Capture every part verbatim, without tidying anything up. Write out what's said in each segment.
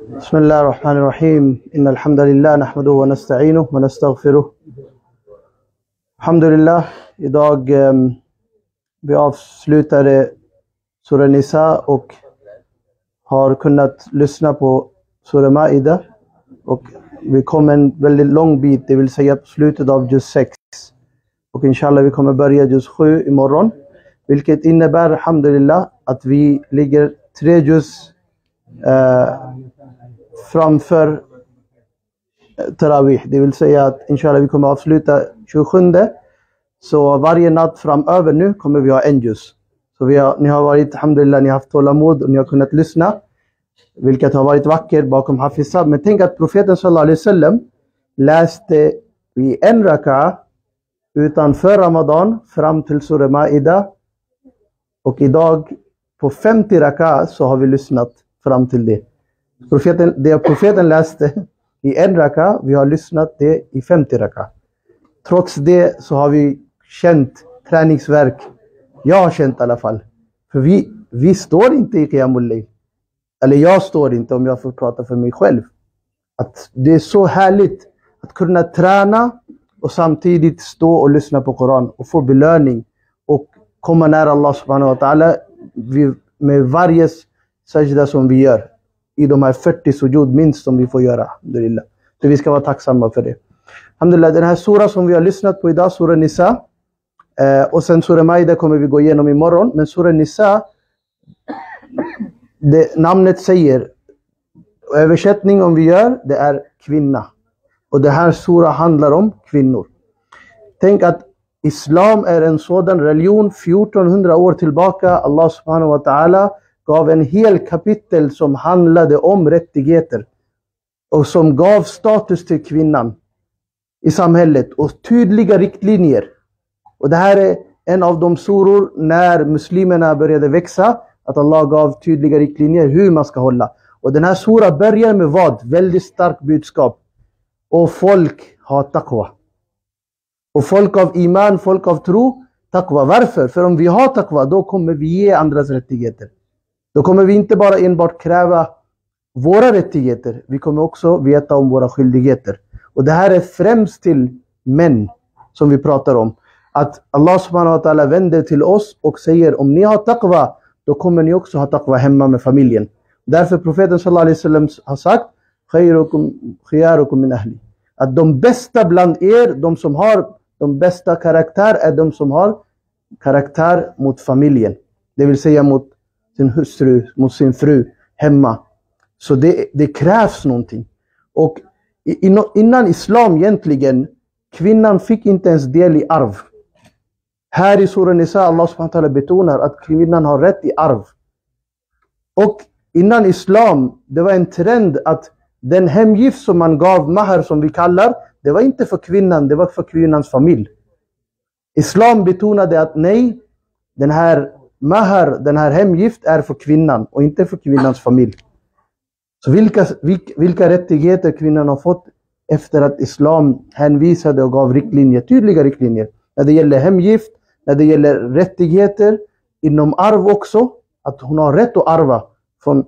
بسم الله الرحمن الرحيم إن الحمد لله نحمده ونستعينه ونستغفره. Alhamdulillah, idag um, vi avslutade Surah Nisa och har kunnat lyssna på Surah Maida, och vi kom en väldigt lång bit, det vill säga på slutet av juz sex, och inshallah vi kommer börja juz sju imorgon, vilket innebär alhamdulillah att vi ligger tre juz uh, framför Tarawih. Det vill säga att inshallah vi kommer avsluta tjugosjunde. Så varje natt framöver nu kommer vi ha en juz. Så vi har, ni har varit, alhamdulillah, ni har haft tålamod och ni har kunnat lyssna, vilket har varit vackert bakom Hafizab. Men tänk att profeten sallallahu alaihi wasallam läste i en raka utanför Ramadan fram till Surah Maida, och idag på femtio raka så har vi lyssnat fram till det. Profeten, det profeten läste i en raka, vi har lyssnat det i femtio raka. Trots det så har vi känt träningsverk. Jag har känt i alla fall. För vi, vi står inte i Qiyamul Layl. Eller jag står inte, om jag får prata för mig själv. Att det är så härligt att kunna träna och samtidigt stå och lyssna på Koran och få belöning och komma nära Allah subhanahu wa ta'ala med varje sajda som vi gör. I de här fyrtio sujud minst som vi får göra, alhamdulillah. Så vi ska vara tacksamma för det. Alhamdulillah, den här sura som vi har lyssnat på idag, Surah Nisa, eh, och sen Surah Maida kommer vi gå igenom imorgon. Men Surah Nisa, det namnet säger, översättning om vi gör, det är kvinna. Och det här sura handlar om kvinnor. Tänk att Islam är en sådan religion fjortonhundra år tillbaka. Allah subhanahu wa ta'ala gav en hel kapitel som handlade om rättigheter och som gav status till kvinnan i samhället och tydliga riktlinjer. Och det här är en av de suror när muslimerna började växa, att Allah gav tydliga riktlinjer hur man ska hålla. Och den här sura börjar med vad? Väldigt starkt budskap. Och folk har taqwa. Och folk av iman, folk av tro, taqwa. Varför? För om vi har taqwa, då kommer vi ge andras rättigheter. Då kommer vi inte bara enbart kräva våra rättigheter, vi kommer också veta om våra skyldigheter. Och det här är främst till män som vi pratar om. Att Allah subhanahu wa ta'ala vänder till oss och säger, om ni har taqwa, då kommer ni också ha taqwa hemma med familjen. Därför profeten sallallahu alaihi wasallam har sagt, khayrukum khiyarukum min ahli. Att de bästa bland er, de som har de bästa karaktär, är de som har karaktär mot familjen. Det vill säga mot sin hustru, mot sin fru hemma. Så det, det krävs någonting. Och innan islam egentligen, kvinnan fick inte ens del i arv. Här i Surah Nisa, Allah subhanahu wa ta'ala betonar att kvinnan har rätt i arv. Och innan islam, det var en trend att den hemgift som man gav, mahar som vi kallar, det var inte för kvinnan, det var för kvinnans familj. Islam betonade att nej, den här mahar, den här hemgift är för kvinnan och inte för kvinnans familj. Så vilka, vilka rättigheter kvinnan har fått efter att islam hänvisade och gav riktlinjer, tydliga riktlinjer. När det gäller hemgift, när det gäller rättigheter, inom arv också. Att hon har rätt att arva från,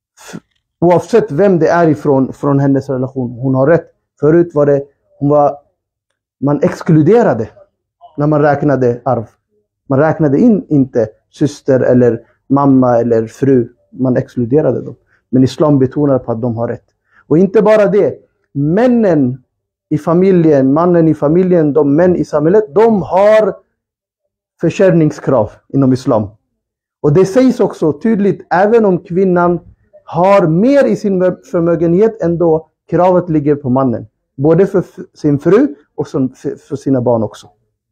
oavsett vem det är ifrån, från hennes relation. Hon har rätt. Förut var det, hon var, man exkluderade när man räknade arv. Man räknade in inte syster eller mamma eller fru. Man exkluderade dem. Men islam betonar på att de har rätt. Och inte bara det. Männen i familjen, mannen i familjen, de män i samhället, de har försörjningskrav inom islam. Och det sägs också tydligt, även om kvinnan har mer i sin förmögenhet, ändå kravet ligger på mannen. Både för sin fru och för sina barn också.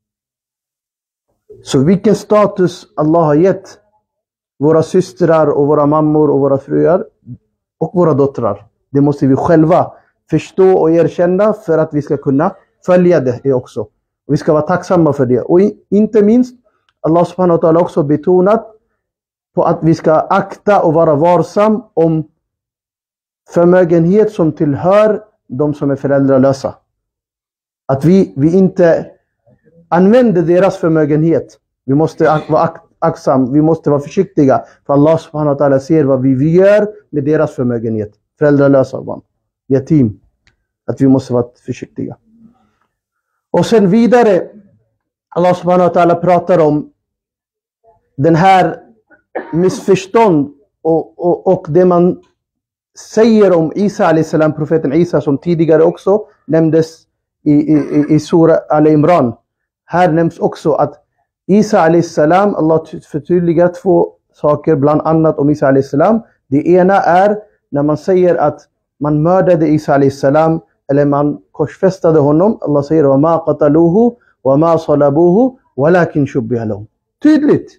Så vilken status Allah har gett våra systrar och våra mammor och våra fruar och våra döttrar. Det måste vi själva förstå och erkänna för att vi ska kunna följa det också. Och vi ska vara tacksamma för det. Och inte minst, Allah subhanahu wa ta'ala också betonat på att vi ska akta och vara varsam om förmögenhet som tillhör de som är föräldralösa. Att vi, vi inte använder deras förmögenhet. Vi måste vara aktsam, vi måste vara försiktiga. För Allah subhanahu wa ta'ala ser vad vi gör med deras förmögenhet. föräldralösa barn, yatim. Att vi måste vara försiktiga. Och sen vidare, Allah subhanahu wa ta'ala pratar om den här missförstånd och, och, och det man säger om Isa alayhi salam, profeten Isa, som tidigare också nämndes i, i, i Sura Al-Imran. Här nämns också att Isa alayhi salam, Allah förtydligar två saker bland annat om Isa alayhi salam. Det ena är när man säger att man mördade Isa alayhi salam eller man korsfästade honom. Allah säger وَمَا قَتَلُوهُ وَمَا صَلَبُوهُ وَلَكِنْ شُبِّهَ لَهُمْ. Tydligt.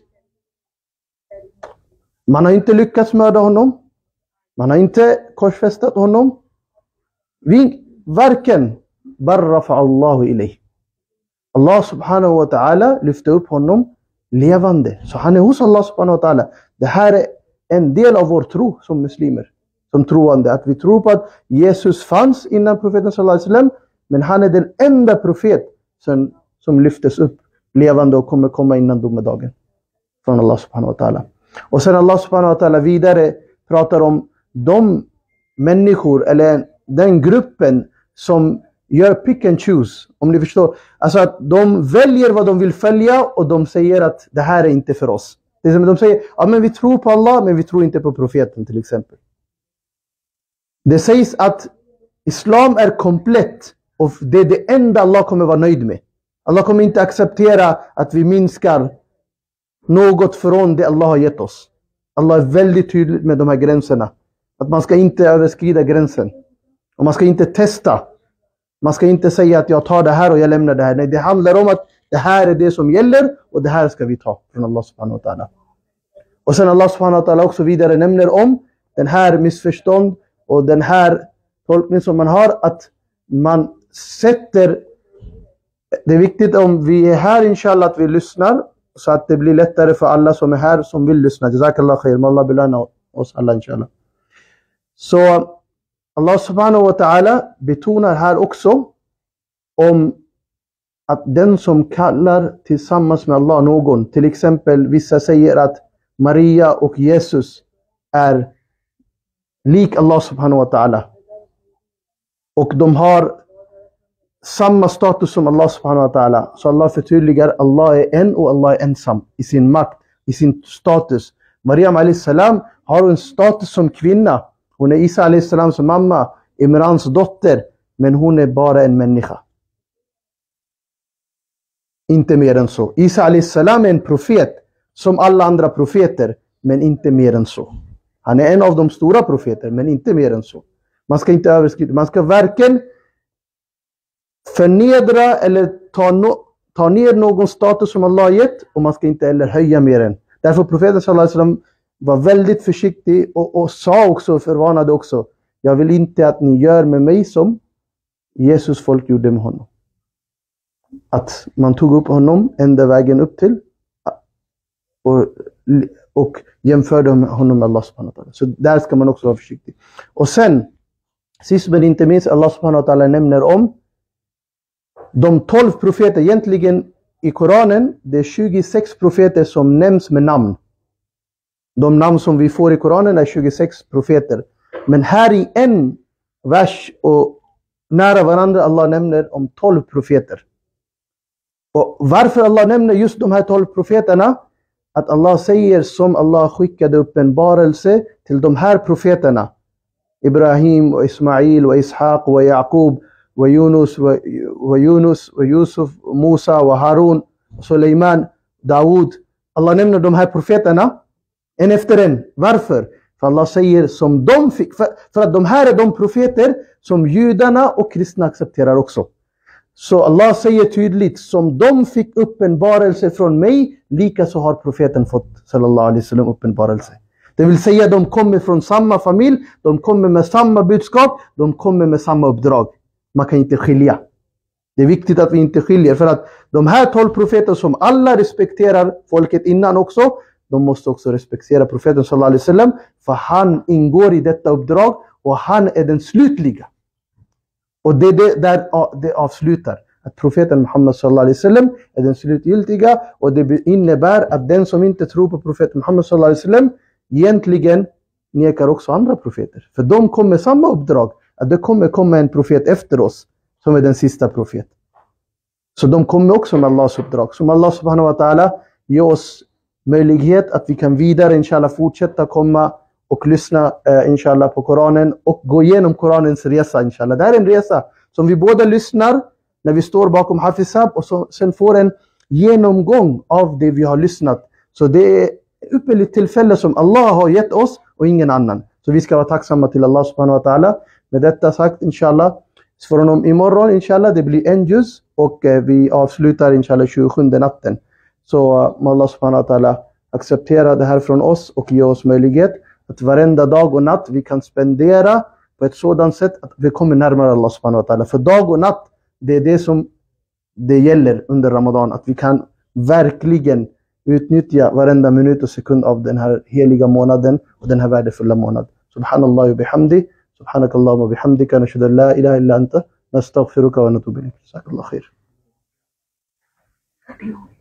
Man har inte lyckats mörda honom. Man har inte korsfästat honom. Vi, varken barrafa Allahu ilayh. Allah subhanahu wa ta'ala lyfte upp honom levande. Så han är hos Allah subhanahu wa ta'ala. Det här är en del av vår tro som muslimer. Som troende. Att vi tror på att Jesus fanns innan profeten sallallahu alaihi wasallam. Men han är den enda profet som, som lyftes upp levande och kommer komma innan domedagen. Från Allah subhanahu wa ta'ala. Och sen Allah subhanahu wa ta'ala vidare pratar om de människor eller den gruppen som gör pick and choose, om ni förstår. Alltså att de väljer vad de vill följa och de säger att det här är inte för oss. Det är som de säger, ja men vi tror på Allah men vi tror inte på profeten till exempel. Det sägs att islam är komplett och det är det enda Allah kommer vara nöjd med. Allah kommer inte acceptera att vi minskar något från det Allah har gett oss. Allah är väldigt tydlig med de här gränserna. Att man ska inte överskrida gränsen. Och man ska inte testa. Man ska inte säga att jag tar det här och jag lämnar det här. Nej, det handlar om att det här är det som gäller och det här ska vi ta från Allah subhanahu wa ta'ala. Och sen Allah subhanahu wa ta'ala också vidare nämner om den här missförstånd och den här tolkning som man har, att man sätter, det är viktigt om vi är här inshallah att vi lyssnar så att det blir lättare för alla som är här som vill lyssna. Jazakallah khair, må Allah belöna oss alla inshallah. Så Allah subhanahu wa ta'ala betonar här också om att den som kallar tillsammans med Allah någon, till exempel vissa säger att Maria och Jesus är lik Allah subhanahu wa ta'ala. Och de har samma status som Allah subhanahu wa ta'ala. Så Allah förtydligar, Allah är en och Allah är ensam i sin makt, i sin status. Maryam alayhi salam har en status som kvinna. Hon är Isa alayhi salam som mamma, Imrans dotter, men hon är bara en människa. Inte mer än så. Isa alayhi salam är en profet som alla andra profeter, men inte mer än så. Han är en av de stora profeter, men inte mer än så. Man ska inte överskrida. Man ska varken förnedra eller ta, no, ta ner någon status som Allah har gett, och man ska inte heller höja mer än. Därför profeten sallallahu alaihi wasallam var väldigt försiktig och, och sa också, förvarnade också, jag vill inte att ni gör med mig som Jesus folk gjorde med honom. Att man tog upp honom ända vägen upp till och, och jämförde honom med Allah subhanahu wa ta'ala. Så där ska man också vara försiktig. Och sen, sist men inte minst, Allah subhanahu wa ta'ala nämner om de tolv profeter. Egentligen i Koranen, det är tjugosex profeter som nämns med namn. De namn som vi får i Koranen är tjugosex profeter. Men här i en vers och nära varandra Allah nämner om tolv profeter. Och varför Allah nämner just de här tolv profeterna? Att Allah säger som Allah skickade uppenbarelse till de här profeterna. Ibrahim och Ismail och Ishaq och Jaqub och Yunus och Yunus och Yusuf och Musa och Harun och Suleiman, Daud. Allah nämner de här profeterna en efter en. Varför? För Allah säger som de fick. För, för att de här är de profeter som judarna och kristna accepterar också. Så Allah säger tydligt, som de fick uppenbarelse från mig, lika så har profeten fått sallallahu alaihi wasallam uppenbarelse. Det vill säga de kommer från samma familj, de kommer med samma budskap, de kommer med samma uppdrag. Man kan inte skilja. Det är viktigt att vi inte skiljer, för att de här tolv profeter som alla respekterar folket innan också, de måste också respektera profeten sallallahu alaihi wasallam, för han ingår i detta uppdrag och han är den slutliga. Och det är det där det avslutar. Att profeten Muhammad sallallahu alaihi wasallam är den slutgiltiga, och det innebär att den som inte tror på profeten Muhammad sallallahu alaihi wasallam egentligen nekar också andra profeter. För de kommer samma uppdrag, att det kommer komma en profet efter oss som är den sista profet. Så de kommer också med Allahs uppdrag. Som Allah subhanahu wa ta'ala ger oss möjlighet att vi kan vidare inshallah fortsätta komma och lyssna uh, inshallah på Koranen och gå igenom Koranens resa inshallah. Det här är en resa som vi båda lyssnar när vi står bakom Hafizab och så, sen får en genomgång av det vi har lyssnat. Så det är ypperligt tillfälle som Allah har gett oss och ingen annan. Så vi ska vara tacksamma till Allah subhanahu wa ta'ala. Med detta sagt inshallah, från om imorgon inshallah det blir en juz och uh, vi avslutar inshallah tjugosjunde natten. Så uh, må Allah subhanahu wa ta'ala acceptera det här från oss och ge oss möjlighet att varenda dag och natt vi kan spendera på ett sådant sätt att vi kommer närmare Allah subhanahu wa ta'ala. För dag och natt, det är det som det gäller under Ramadan. Att vi kan verkligen utnyttja varenda minut och sekund av den här heliga månaden och den här värdefulla månaden. Subhanallah wa bihamdi, subhanakallahumma wa bihamdika, nashhadu an la ilaha illa anta, nastaghfiruka wa natubu ilayk. Jazakallahu khair.